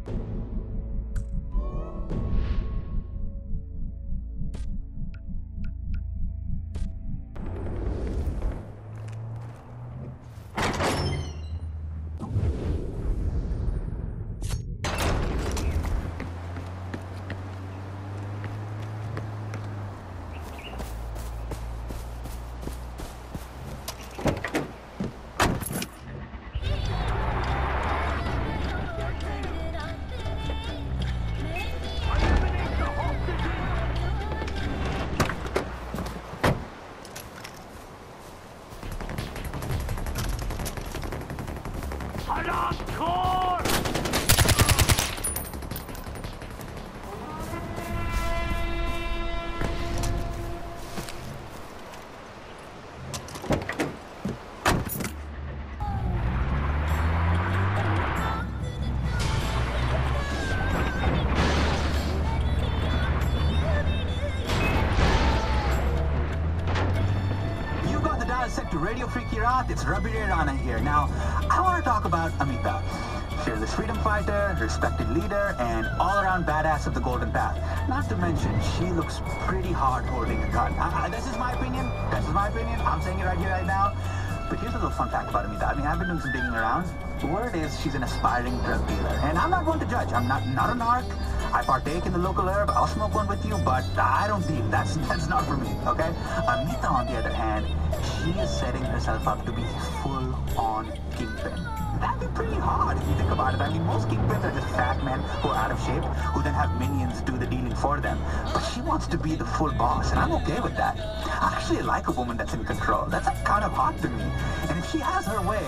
Radio Free Kirat, it's Rabir Rana here. Now, I want to talk about Amita. Fearless freedom fighter, respected leader, and all-around badass of the Golden Path. Not to mention, she looks pretty hard holding a gun. This is my opinion. I'm saying it right here, right now. But here's a little fun fact about Amita. I mean, I've been doing some digging around. The word is she's an aspiring drug dealer. And I'm not going to judge. I'm not a narc. I partake in the local herb. I'll smoke one with you, but I don't deal. That's not for me, okay? Amita, on the other hand, she is setting herself up to be full-on kingpin. That'd be pretty hard if you think about it. I mean, most kingpins are just fat men who are out of shape, who then have minions do the dealing for them. But she wants to be the full boss, and I'm okay with that. I actually like a woman that's in control. That's kind of hot to me. And if she has her way,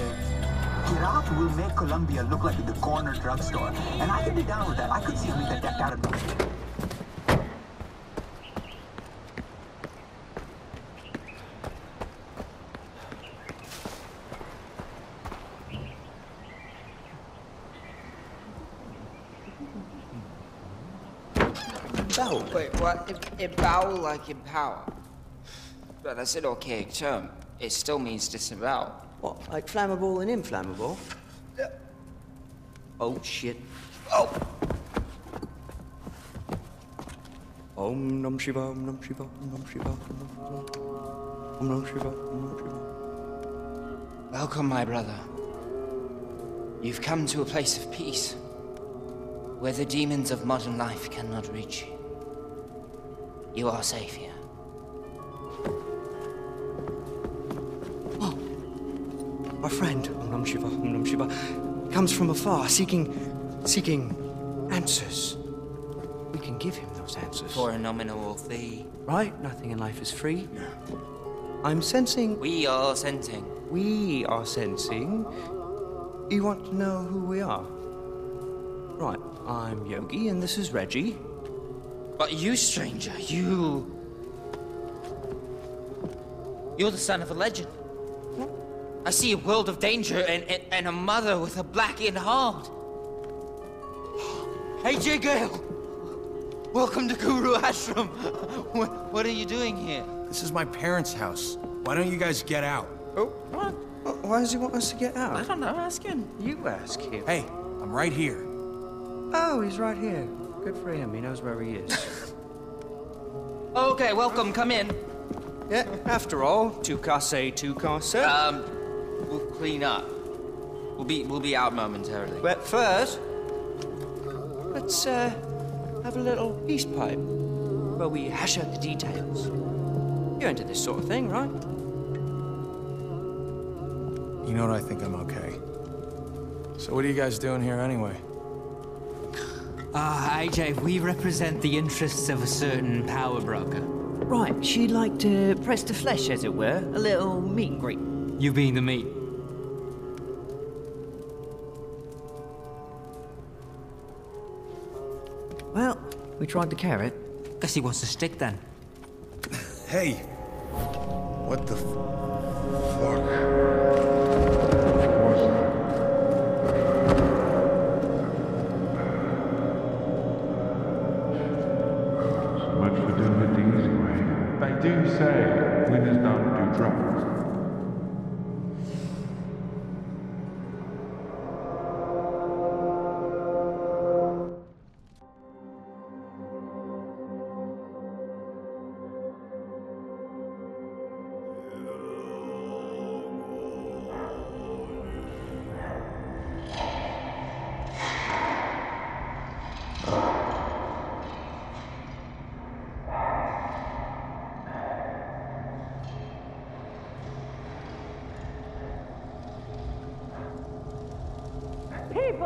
Kirat will make Colombia look like the corner drugstore. And I can be down with that. I could see Amita decked out of... Bow? Wait, what? Embow like empower? But that's an archaic term. It still means disavow. What, like flammable and inflammable? Yeah. Oh, shit. Oh! Om Nam Shiva, Om Nam Shiva, Om Nam Shiva, Om Nam Shiva, Om Nam Shiva. Welcome, my brother. You've come to a place of peace, where the demons of modern life cannot reach you. You are safe here. Oh, our friend, Om Nam Shiva, Om Nam Shiva, comes from afar, seeking answers. We can give him those answers. For a nominal fee. Right? Nothing in life is free. No. I'm sensing... We are sensing. We are sensing... You want to know who we are? Right, I'm Yogi, and this is Reggie. But you, stranger, you're the son of a legend. What? I see a world of danger and a mother with a blackened heart. AJ Gale! Welcome to Guru Ashram. What are you doing here? This is my parents' house. Why don't you guys get out? Oh, what? Why does he want us to get out? I don't know, ask him. You ask him. Hey, I'm right here. Oh, he's right here. Good for him, he knows where he is. Okay, welcome, come in. Yeah, after all, tu casse. We'll clean up. We'll be out momentarily. But first, let's have a little peace pipe where we hash out the details. You're into this sort of thing, right? You know what, I think I'm okay. So what are you guys doing here anyway? AJ, we represent the interests of a certain power broker. Right, she'd like to press the flesh, as it were. A little meet and greet. You being the meat. Well, we tried the carrot. Guess he wants to stick then. Hey! What the fuck? They do say winners don't do drugs.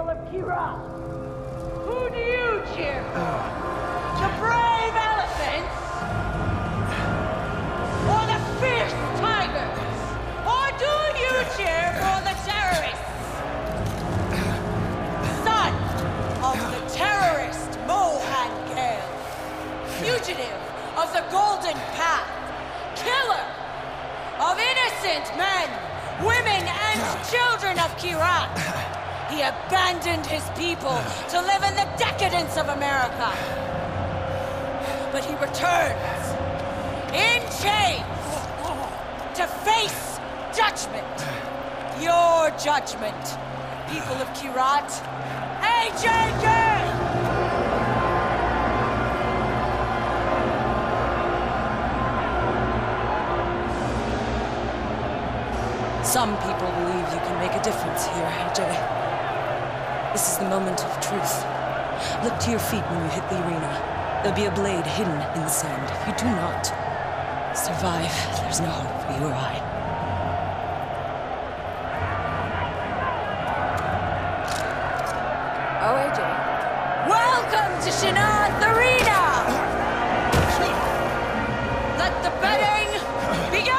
people of Kira. Who do you cheer for? The brave elephants? Or the fierce tigers? Or do you cheer for the terrorists? Son of the terrorist Mohan Gale, fugitive of the Golden Path, killer of innocent men, women, and children of Kyrat. He abandoned his people to live in the decadence of America. But he returns in chains to face judgment. Your judgment, people of Kyrat. AJ! Some people believe you can make a difference here, AJ. This is the moment of truth. Look to your feet when you hit the arena. There'll be a blade hidden in the sand. If you do not survive, there's no hope for you or I. Oh, AJ. Welcome to Shanath Arena! Let the betting begin!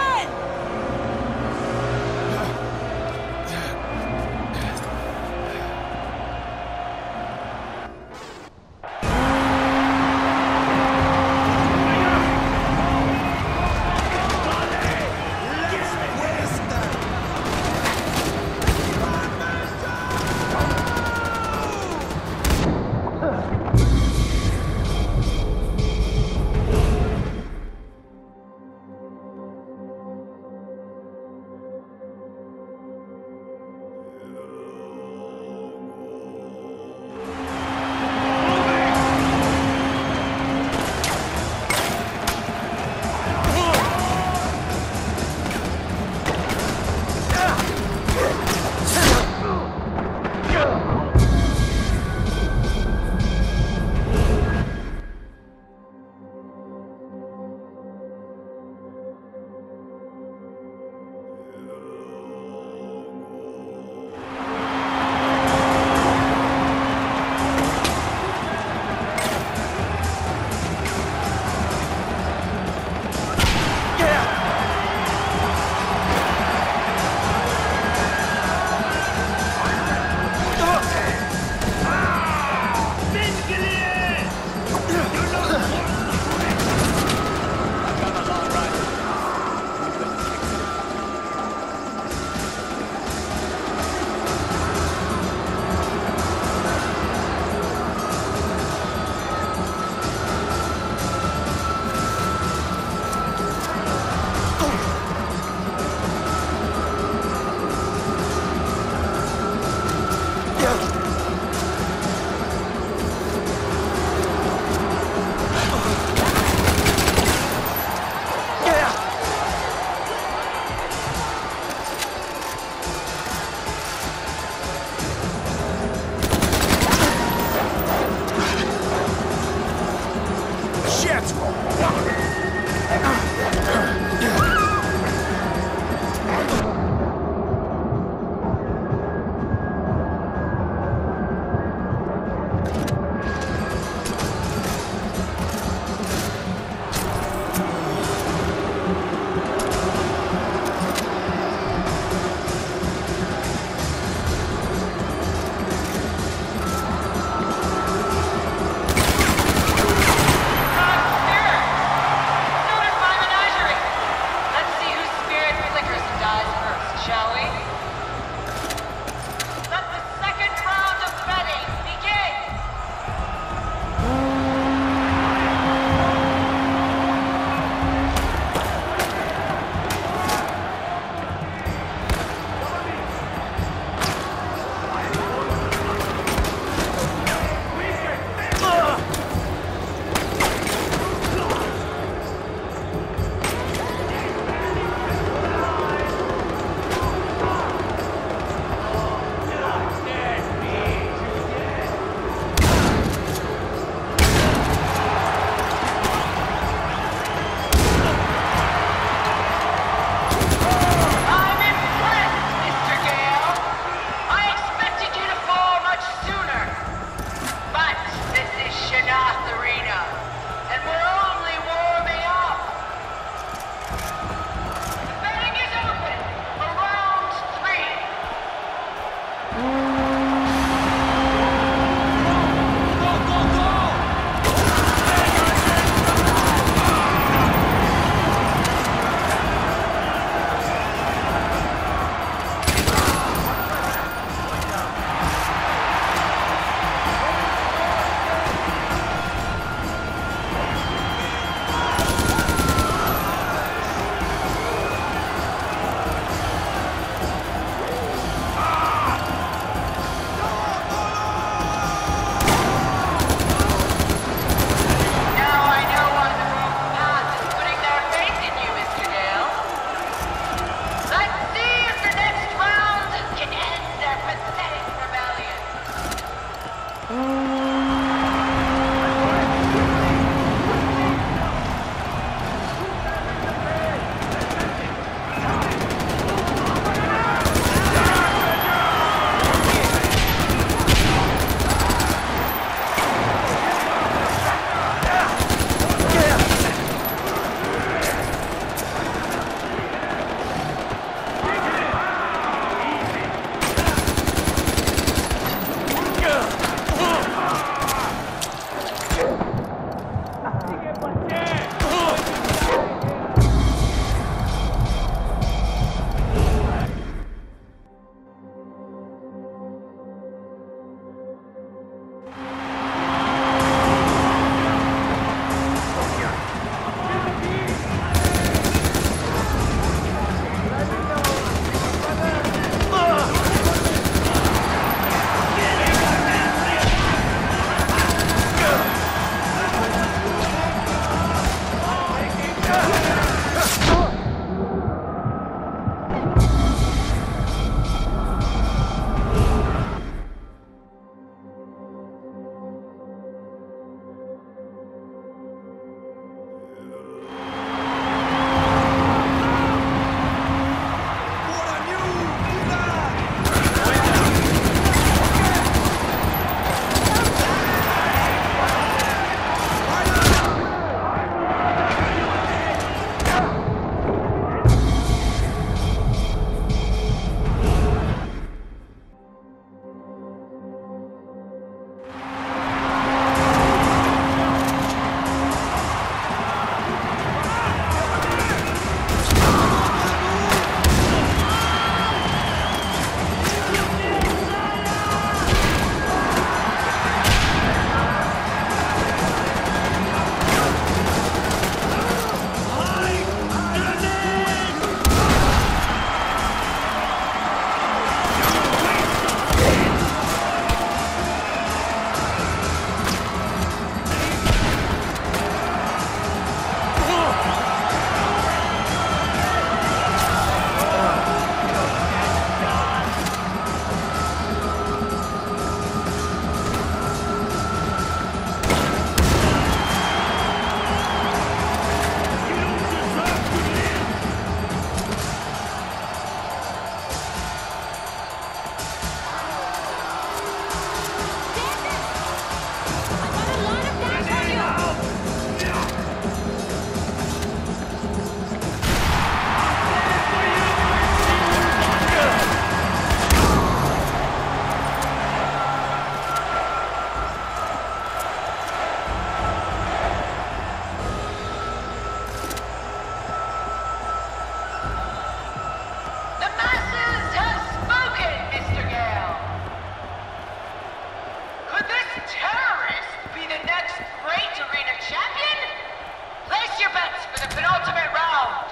terrorist be the next great arena champion? Place your bets for the penultimate round.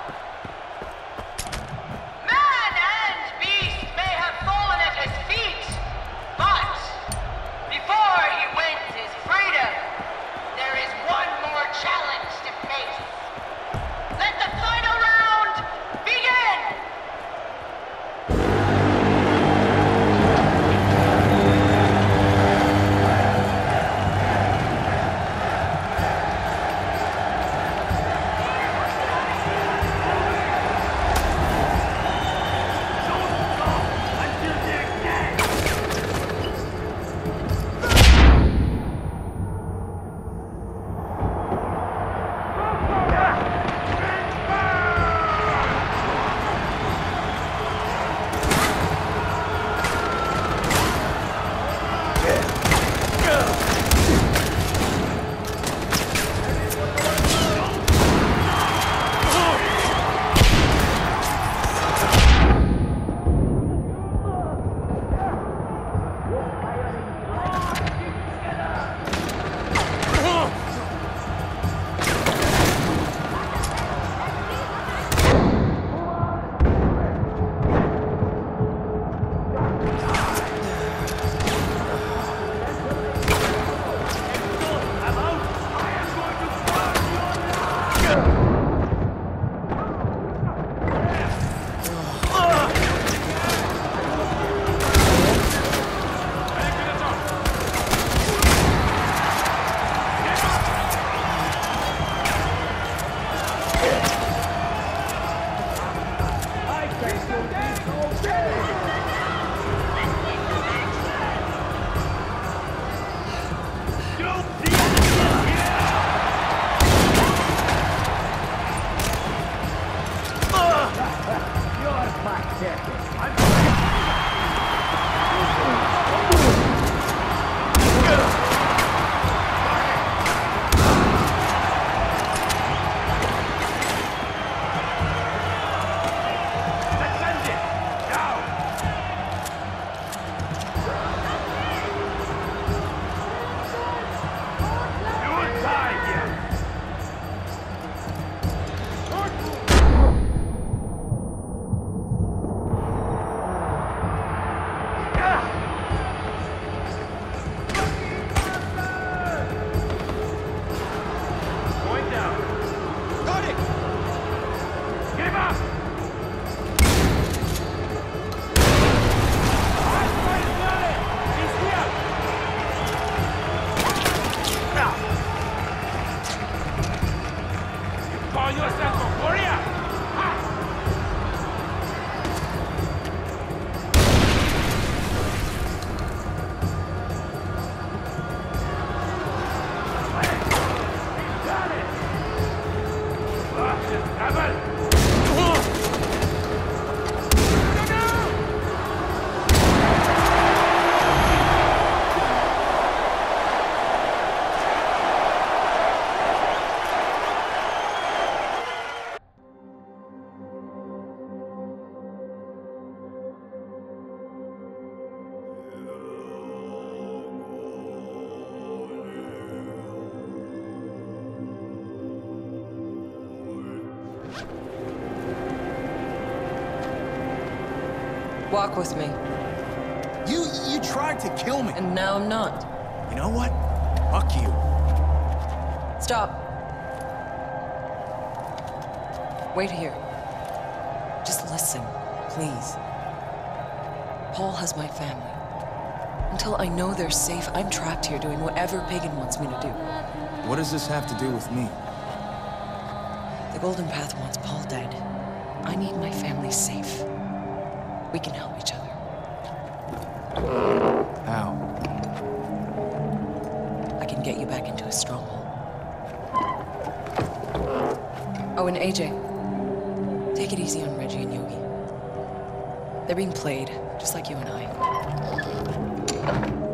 Man and beast may have fallen at his feet, but before he wins his freedom, there is one more challenge to face. Let the final round begin! Walk with me. You tried to kill me. And now I'm not. You know what? Fuck you. Stop. Wait here. Just listen, please. Paul has my family. Until I know they're safe, I'm trapped here doing whatever Pagan wants me to do. What does this have to do with me? The Golden Path wants Paul dead. I need my family safe. We can help each other. How? I can get you back into a stronghold. Oh, and AJ. Take it easy on Reggie and Yogi. They're being played, just like you and I.